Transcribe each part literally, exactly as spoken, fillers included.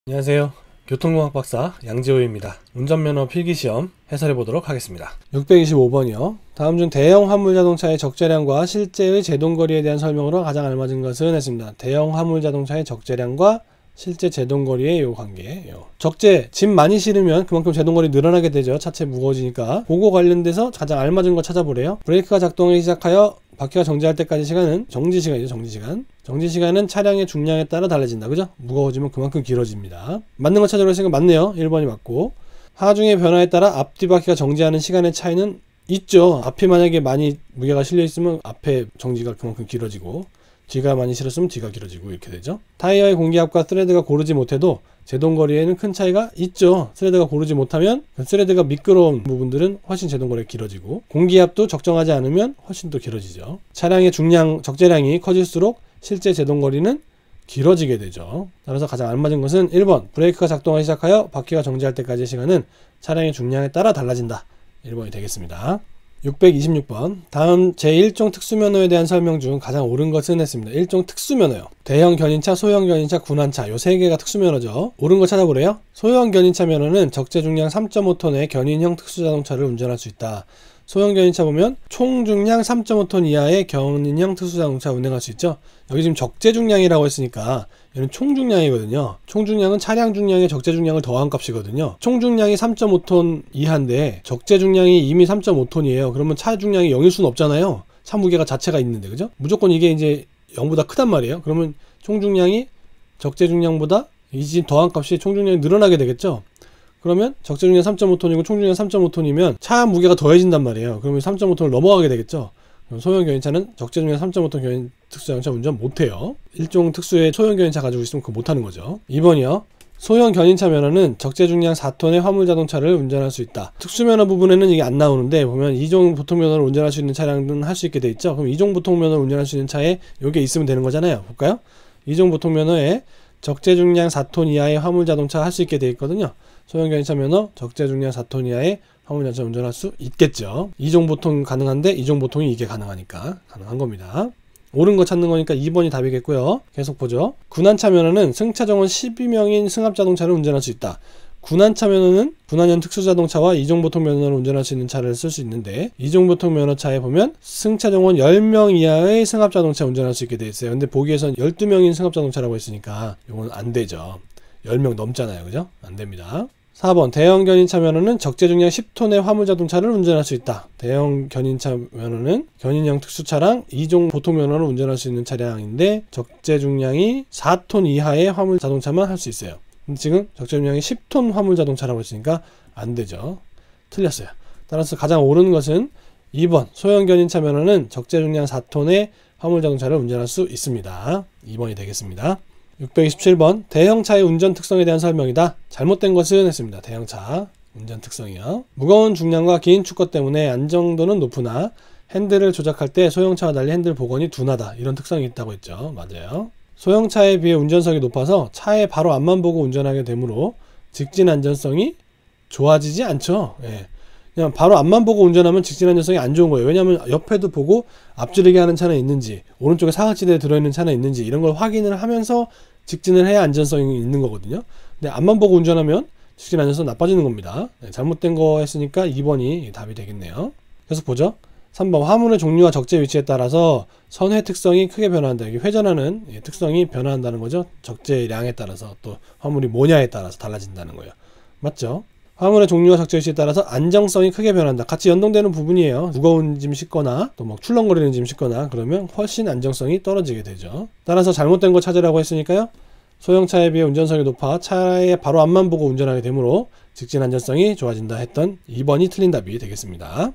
안녕하세요. 교통공학 박사 양지호입니다. 운전면허 필기시험 해설해 보도록 하겠습니다. 육백이십오 번이요. 다음 중 대형 화물 자동차의 적재량과 실제의 제동거리에 대한 설명으로 가장 알맞은 것은 했습니다. 대형 화물 자동차의 적재량과 실제 제동거리의 요 관계. 요. 적재, 짐 많이 실으면 그만큼 제동거리 늘어나게 되죠. 차체 무거워지니까. 그거 관련돼서 가장 알맞은 거 찾아보래요. 브레이크가 작동하기 시작하여 바퀴가 정지할 때까지 시간은 정지시간이죠. 정지시간. 정지시간은 차량의 중량에 따라 달라진다. 그죠? 무거워지면 그만큼 길어집니다. 맞는 거 찾으러 했으니까 맞네요. 일 번이 맞고. 하중의 변화에 따라 앞뒤 바퀴가 정지하는 시간의 차이는 있죠. 앞이 만약에 많이 무게가 실려있으면 앞에 정지가 그만큼 길어지고, 뒤가 많이 실었으면 뒤가 길어지고 이렇게 되죠. 타이어의 공기압과 스레드가 고르지 못해도 제동거리에는 큰 차이가 있죠. 스레드가 고르지 못하면 그 스레드가 미끄러운 부분들은 훨씬 제동거리가 길어지고, 공기압도 적정하지 않으면 훨씬 더 길어지죠. 차량의 중량, 적재량이 커질수록 실제 제동거리는 길어지게 되죠. 따라서 가장 알맞은 것은 일 번 브레이크가 작동하기 시작하여 바퀴가 정지할 때까지의 시간은 차량의 중량에 따라 달라진다. 일 번이 되겠습니다. 육백이십육 번 다음 제일 종 특수면허에 대한 설명 중 가장 옳은 것은 했습니다. 일 종 특수면허요. 대형 견인차, 소형 견인차, 군환차 요 세 개가 특수면허죠. 옳은 거 찾아보래요. 소형 견인차 면허는 적재 중량 삼 점 오 톤의 견인형 특수자동차를 운전할 수 있다. 소형 견인차 보면 총 중량 삼 점 오 톤 이하의 견인형 특수자동차 운행할 수 있죠. 여기 지금 적재 중량이라고 했으니까 얘는 총 중량이거든요. 총 중량은 차량 중량에 적재 중량을 더한 값이거든요. 총 중량이 삼 점 오 톤 이하인데 적재 중량이 이미 삼 점 오 톤이에요. 그러면 차 중량이 영일 수는 없잖아요. 차 무게가 자체가 있는데, 그죠? 무조건 이게 이제 영보다 크단 말이에요. 그러면 총 중량이 적재 중량보다 이 더한 값이 총 중량이 늘어나게 되겠죠. 그러면 적재 중량 삼 점 오 톤이고 총 중량 삼 점 오 톤이면 차 무게가 더해진단 말이에요. 그러면 삼 점 오 톤을 넘어가게 되겠죠. 소형 견인차는 적재 중량 삼 점 오 톤 견인 특수자동차 운전 못해요. 일종 특수의 소형 견인차 가지고 있으면 그거 못하는 거죠. 이 번이요. 소형 견인차 면허는 적재 중량 사 톤의 화물 자동차를 운전할 수 있다. 특수면허 부분에는 이게 안 나오는데, 보면 이 종 보통 면허를 운전할 수 있는 차량은 할 수 있게 돼 있죠. 그럼 이 종 보통 면허를 운전할 수 있는 차에 이게 있으면 되는 거잖아요. 볼까요? 이 종 보통 면허에 적재 중량 사 톤 이하의 화물 자동차 할 수 있게 돼 있거든요. 소형 견인차 면허 적재 중량 사 톤 이하의 화물 자동차 운전할 수 있겠죠. 이 종 보통 가능한데 이 종 보통이 이게 가능하니까 가능한 겁니다. 옳은 거 찾는 거니까 이 번이 답이겠고요. 계속 보죠. 군환차 면허는 승차 정원 십이 명인 승합 자동차를 운전할 수 있다. 군환차 면허는 군환형 특수자동차와 이 종 보통 면허를 운전할 수 있는 차를 쓸 수 있는데, 이 종 보통 면허차에 보면 승차 정원 십 명 이하의 승합 자동차 운전할 수 있게 돼 있어요. 근데 보기에선 십이 명인 승합 자동차라고 했으니까 이건 안 되죠. 십 명 넘잖아요. 그죠? 안 됩니다. 사 번 대형 견인차 면허는 적재 중량 십 톤의 화물 자동차를 운전할 수 있다. 대형 견인차 면허는 견인형 특수차랑 이 종 보통 면허를 운전할 수 있는 차량인데 적재 중량이 사 톤 이하의 화물 자동차만 할 수 있어요. 근데 지금 적재 중량이 십 톤 화물 자동차라고 했으니까 안 되죠. 틀렸어요. 따라서 가장 옳은 것은 이 번 소형 견인차 면허는 적재 중량 사 톤의 화물 자동차를 운전할 수 있습니다. 이 번이 되겠습니다. 육백이십칠 번 대형차의 운전 특성에 대한 설명이다. 잘못된 것은 했습니다. 대형차 운전 특성이요. 무거운 중량과 긴 축거 때문에 안정도는 높으나 핸들을 조작할 때 소형차와 달리 핸들 복원이 둔하다. 이런 특성이 있다고 했죠. 맞아요. 소형차에 비해 운전석이 높아서 차에 바로 앞만 보고 운전하게 되므로 직진 안전성이 좋아지지 않죠. 예. 그냥 바로 앞만 보고 운전하면 직진 안전성이 안 좋은 거예요. 왜냐하면 옆에도 보고 앞지르게 하는 차는 있는지, 오른쪽에 사각지대에 들어있는 차는 있는지 이런 걸 확인을 하면서 직진을 해야 안전성이 있는 거거든요. 근데 앞만 보고 운전하면 직진 안전성 나빠지는 겁니다. 네, 잘못된 거 했으니까 이 번이 답이 되겠네요. 계속 보죠. 삼 번 화물의 종류와 적재 위치에 따라서 선회 특성이 크게 변화한다. 여기 회전하는 특성이 변화한다는 거죠. 적재량에 따라서, 또 화물이 뭐냐에 따라서 달라진다는 거예요. 맞죠? 화물의 종류와 적재 위치에 따라서 안정성이 크게 변한다. 같이 연동되는 부분이에요. 무거운 짐 싣거나 또 막 출렁거리는 짐 싣거나 그러면 훨씬 안정성이 떨어지게 되죠. 따라서 잘못된 거 찾으라고 했으니까요. 소형차에 비해 운전석이 높아 차의 바로 앞만 보고 운전하게 되므로 직진 안전성이 좋아진다 했던 이 번이 틀린 답이 되겠습니다.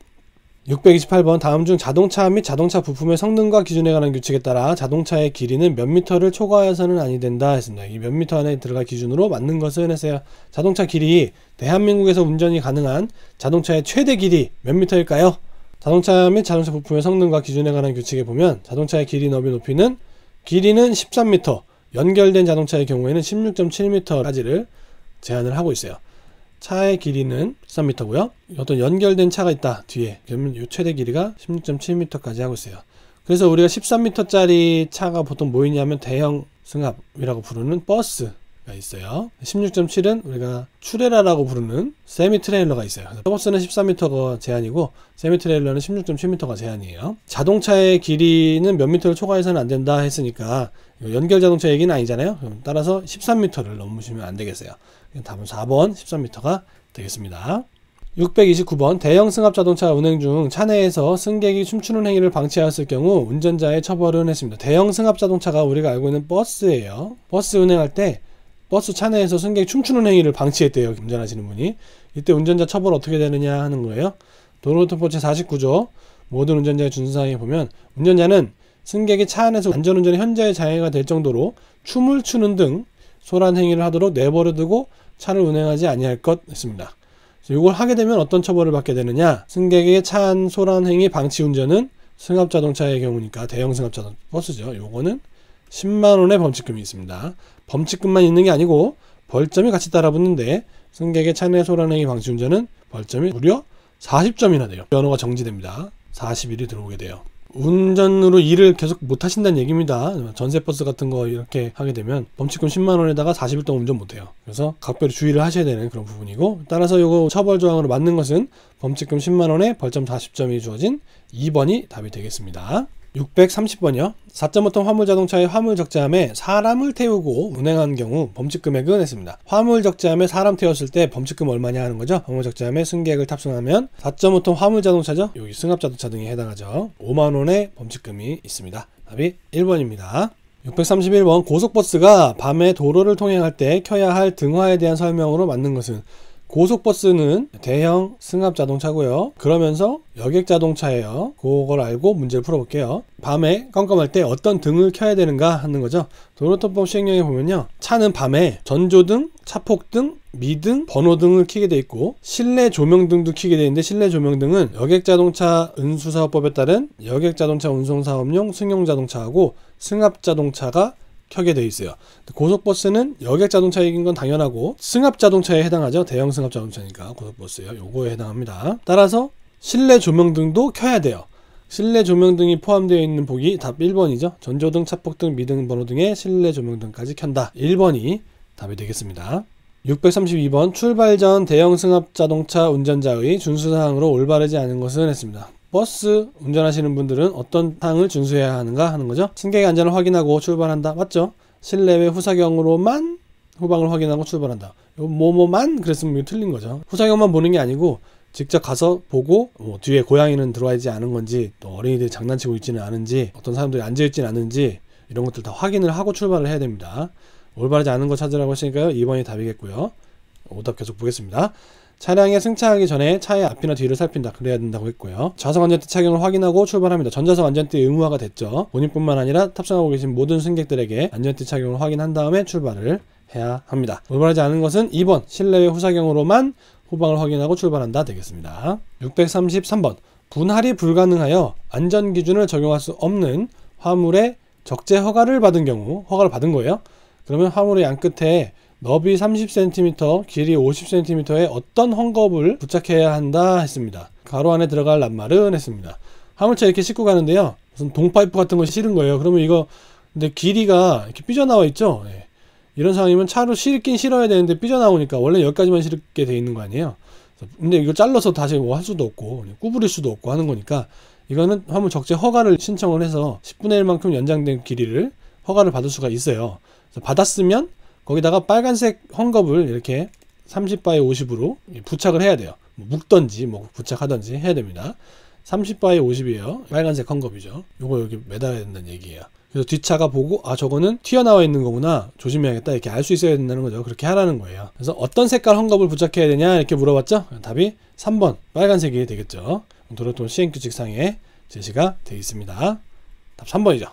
육백이십팔 번 다음 중 자동차 및 자동차 부품의 성능과 기준에 관한 규칙에 따라 자동차의 길이는 몇 미터를 초과해서는 아니 된다 했습니다. 이 몇 미터 안에 들어갈 기준으로 맞는 것은 했어요. 자동차 길이, 대한민국에서 운전이 가능한 자동차의 최대 길이 몇 미터일까요? 자동차 및 자동차 부품의 성능과 기준에 관한 규칙에 보면 자동차의 길이, 너비, 높이는 길이는 십삼 미터, 연결된 자동차의 경우에는 십육 점 칠 미터까지를 제한을 하고 있어요. 차의 길이는 십삼 미터고요. 어떤 연결된 차가 있다 뒤에, 그러면 이 최대 길이가 십육 점 칠 미터까지 하고 있어요. 그래서 우리가 십삼 미터짜리 차가 보통 뭐 있냐면 대형 승합이라고 부르는 버스, 있어요. 십육 점 칠은 우리가 추레라라고 부르는 세미 트레일러가 있어요. 버스는 십삼 미터가 제한이고 세미 트레일러는 십육 점 칠 미터가 제한이에요. 자동차의 길이는 몇 미터를 초과해서는 안 된다 했으니까 연결 자동차 얘기는 아니잖아요. 따라서 십삼 미터를 넘으시면 안 되겠어요. 답은 사 번 십삼 미터가 되겠습니다. 육백이십구 번 대형 승합 자동차 운행 중 차내에서 승객이 춤추는 행위를 방치하였을 경우 운전자의 처벌은 했습니다. 대형 승합 자동차가 우리가 알고 있는 버스예요. 버스 운행할 때 버스 차내에서 승객이 춤추는 행위를 방치했대요. 운전하시는 분이. 이때 운전자 처벌 어떻게 되느냐 하는 거예요. 도로교통법 제사십구 조 모든 운전자의 준수사항에 보면 운전자는 승객이 차 안에서 안전운전의 현저히 장애가 될 정도로 춤을 추는 등 소란 행위를 하도록 내버려 두고 차를 운행하지 아니할 것 했습니다. 이걸 하게 되면 어떤 처벌을 받게 되느냐. 승객의 차 안 소란 행위 방치 운전은 승합자동차의 경우니까 대형 승합자동차 버스죠. 요거는 십만 원의 범칙금이 있습니다. 범칙금만 있는 게 아니고 벌점이 같이 따라붙는데 승객의 차 내 소란 행위 방치 운전은 벌점이 무려 사십 점이나 돼요. 면허가 정지됩니다. 사십 일이 들어오게 돼요. 운전으로 일을 계속 못 하신다는 얘기입니다. 전세버스 같은 거 이렇게 하게 되면 범칙금 십만 원에다가 사십 일 동안 운전 못 해요. 그래서 각별히 주의를 하셔야 되는 그런 부분이고, 따라서 이거 처벌 조항으로 맞는 것은 범칙금 십만 원에 벌점 사십 점이 주어진 이 번이 답이 되겠습니다. 육백삼십 번이요. 사 점 오 톤 화물 자동차의 화물 적재함에 사람을 태우고 운행한 경우 범칙 금액은 했습니다. 화물 적재함에 사람 태웠을 때 범칙금 얼마냐 하는 거죠. 화물 적재함에 승객을 탑승하면 사 점 오 톤 화물 자동차죠. 여기 승합 자동차 등에 해당하죠. 오만 원의 범칙금이 있습니다. 답이 일 번입니다. 육백삼십일 번 고속버스가 밤에 도로를 통행할 때 켜야 할 등화에 대한 설명으로 맞는 것은, 고속버스는 대형 승합 자동차고요. 그러면서 여객 자동차예요. 그걸 알고 문제를 풀어볼게요. 밤에 깜깜할 때 어떤 등을 켜야 되는가 하는 거죠. 도로교통법 시행령에 보면요, 차는 밤에 전조등, 차폭등, 미등, 번호등을 켜게 돼 있고 실내 조명등도 켜게 돼 있는데, 실내 조명등은 여객 자동차 운수사업법에 따른 여객 자동차 운송사업용 승용 자동차하고 승합 자동차가 켜게 돼 있어요. 고속버스는 여객 자동차인 건 당연하고 승합 자동차에 해당하죠. 대형 승합 자동차니까 고속버스예요. 요거에 해당합니다. 따라서 실내 조명등도 켜야 돼요. 실내 조명등이 포함되어 있는 보기 답 일 번이죠. 전조등, 차폭등, 미등, 번호등의 실내 조명등까지 켠다. 일 번이 답이 되겠습니다. 육백삼십이 번 출발 전 대형 승합 자동차 운전자의 준수사항으로 올바르지 않은 것은 했습니다. 버스 운전하시는 분들은 어떤 사항을 준수해야 하는가 하는 거죠. 승객의 안전을 확인하고 출발한다. 맞죠? 실내외 후사경으로만 후방을 확인하고 출발한다. 뭐뭐만 그랬으면 틀린 거죠. 후사경만 보는 게 아니고 직접 가서 보고 뭐 뒤에 고양이는 들어와 있지 않은 건지, 또 어린이들이 장난치고 있지는 않은지, 어떤 사람들이 앉아 있지는 않은지, 이런 것들 다 확인을 하고 출발을 해야 됩니다. 올바르지 않은 거 찾으라고 했으니까요. 이 번이 답이겠고요. 오답 계속 보겠습니다. 차량에 승차하기 전에 차의 앞이나 뒤를 살핀다. 그래야 된다고 했고요. 좌석 안전띠 착용을 확인하고 출발합니다. 전자석 안전띠 의무화가 됐죠. 본인뿐만 아니라 탑승하고 계신 모든 승객들에게 안전띠 착용을 확인한 다음에 출발을 해야 합니다. 올바르지 않은 것은 이 번 실내외 후사경으로만 후방을 확인하고 출발한다 되겠습니다. 육백삼십삼 번 분할이 불가능하여 안전기준을 적용할 수 없는 화물의 적재 허가를 받은 경우, 허가를 받은 거예요. 그러면 화물의 양끝에 너비 삼십 센티미터, 길이 오십 센티미터의 어떤 헝겊을 부착해야 한다 했습니다. 가로 안에 들어갈 낱말은 했습니다. 화물차 이렇게 싣고 가는데요, 무슨 동파이프 같은 거 실은 거예요. 그러면 이거 근데 길이가 이렇게 삐져나와 있죠. 네. 이런 상황이면 차로 실긴 실어야 되는데 삐져나오니까 원래 여기까지만 실게 돼 있는 거 아니에요. 근데 이거 잘라서 다시 뭐 할 수도 없고 구부릴 수도 없고 하는 거니까, 이거는 화물 적재 허가를 신청을 해서 십분의 일만큼 연장된 길이를 허가를 받을 수가 있어요. 그래서 받았으면 거기다가 빨간색 헝겊을 이렇게 삼십 바이 오십으로 부착을 해야 돼요. 뭐 묶던지 뭐 부착하던지 해야 됩니다. 삼십 바이 오십이에요. 빨간색 헝겊이죠. 요거 여기 매달아야 된다는 얘기예요. 그래서 뒷차가 보고 아 저거는 튀어나와 있는 거구나, 조심해야겠다, 이렇게 알 수 있어야 된다는 거죠. 그렇게 하라는 거예요. 그래서 어떤 색깔 헝겊을 부착해야 되냐 이렇게 물어봤죠. 답이 삼 번 빨간색이 되겠죠. 도로교통 시행규칙상에 제시가 되어 있습니다. 답 삼 번이죠.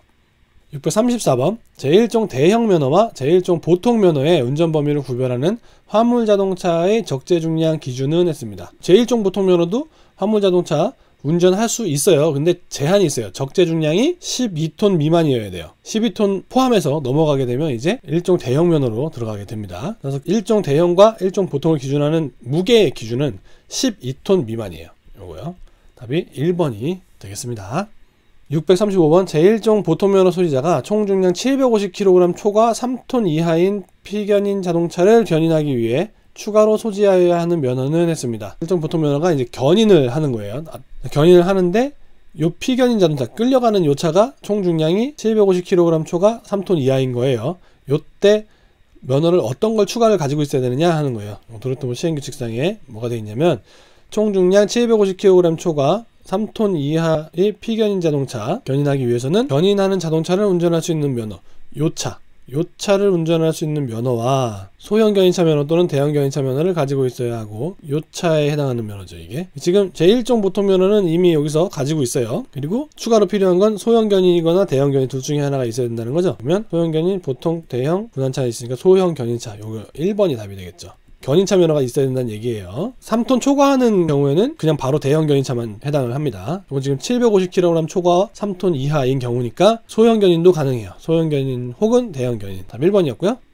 육백삼십사 번 제일 종 대형 면허와 제일 종 보통 면허의 운전 범위를 구별하는 화물 자동차의 적재 중량 기준은 했습니다. 제일 종 보통 면허도 화물 자동차 운전할 수 있어요. 근데 제한이 있어요. 적재 중량이 십이 톤 미만이어야 돼요. 십이 톤 포함해서 넘어가게 되면 이제 일 종 대형 면허로 들어가게 됩니다. 그래서 일 종 대형과 일 종 보통을 기준하는 무게의 기준은 십이 톤 미만이에요. 요거요. 답이 일 번이 되겠습니다. 육백삼십오 번 제일 종 보통면허 소지자가 총 중량 칠백오십 킬로그램 초과 삼 톤 이하인 피견인 자동차를 견인하기 위해 추가로 소지하여야 하는 면허는 했습니다. 일 종 보통면허가 이제 견인을 하는 거예요. 견인을 하는데 요 피견인 자동차, 끌려가는 요 차가 총 중량이 칠백오십 킬로그램 초과 삼 톤 이하인 거예요. 요때 면허를 어떤 걸 추가를 가지고 있어야 되느냐 하는 거예요. 도로통보 시행규칙상에 뭐가 되어 있냐면 총 중량 칠백오십 킬로그램 초과 삼 톤 이하의 피견인 자동차 견인하기 위해서는 견인하는 자동차를 운전할 수 있는 면허, 요 차, 요 차를 운전할 수 있는 면허와 소형 견인차 면허 또는 대형 견인차 면허를 가지고 있어야 하고, 요 차에 해당하는 면허죠. 이게 지금 제일 종 보통 면허는 이미 여기서 가지고 있어요. 그리고 추가로 필요한 건 소형 견인이거나 대형 견인 둘 중에 하나가 있어야 된다는 거죠. 그러면 소형 견인, 보통, 대형, 분할차가 있으니까 소형 견인차, 요거 일 번이 답이 되겠죠. 견인차 면허가 있어야 된다는 얘기예요. 삼 톤 초과하는 경우에는 그냥 바로 대형 견인차만 해당을 합니다. 이건 지금 칠백오십 킬로그램 초과 삼 톤 이하인 경우니까 소형 견인도 가능해요. 소형 견인 혹은 대형 견인. 답 일 번이었고요.